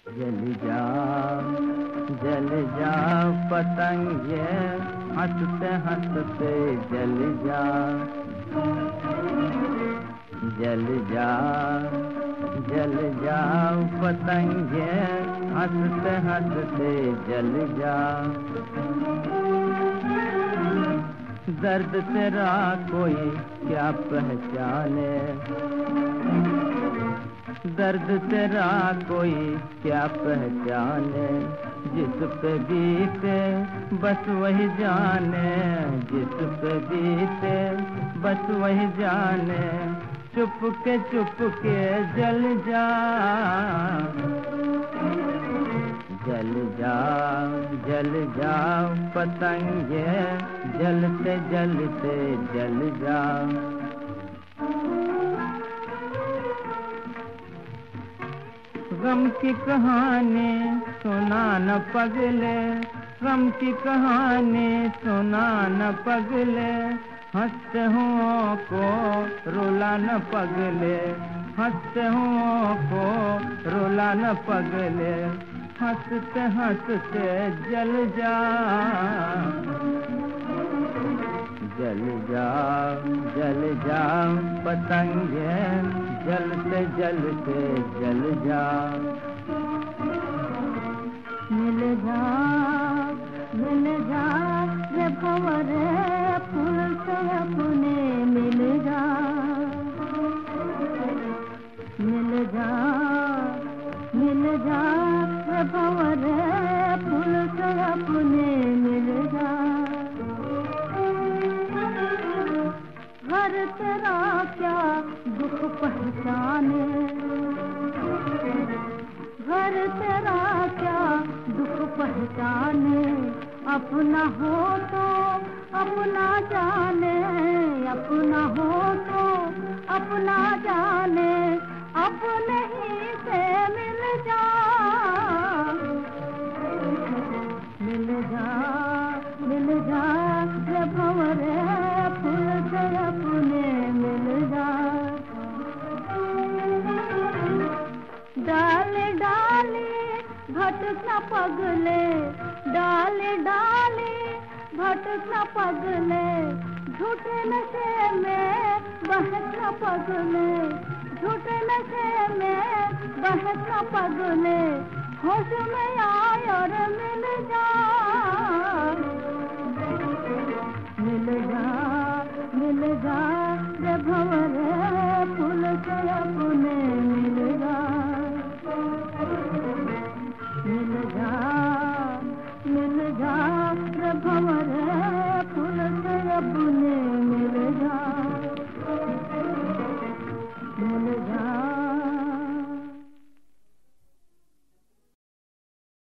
जल जा पतंगे हंसते हंसते जल जा पतंगे हंसते हंसते जल जा। दर्द तेरा कोई क्या पहचाने, दर्द तेरा कोई क्या पहचाने, जिस पे बीते बस वही जाने, जिस पे बीते बस वही जाने। चुप के जल जा, जल जा पतंगे जलते जलते जल जा। गम की कहानी सुना न पगले, गम की कहानी सुना न पगले, हंसते हुओं को रुला न पगले, हंसते हुओं को रुला न पगले। हंसते हंसते जल जा, जल जा पतंगे जलते जलते जल जा। मिल जा रे भंवरे फूल से अपने मिल जा, मिल जा रे भंवरे फूल से अपने मिल जा। घर तेरा क्या दुख पहचाने, घर तेरा क्या दुख पहचाने, अपना हो तो अपना जाने, अपना हो तो अपना जाने, अपने ही से मिल जा, मिल जा रे भंवरे फूल से अपने मिल जा। डाले डाले भटकना पगले, डाले डाले भटकना पगले, झूठे नशे में बहकना पगले, झूठे नशे में बहकना पगले। होश में आए और मिल जा, मिल जा रे भंवरे फूल से अपने मिल जा, मिल जा रे भंवरे फूल से अपने मिल जा, मिल जा।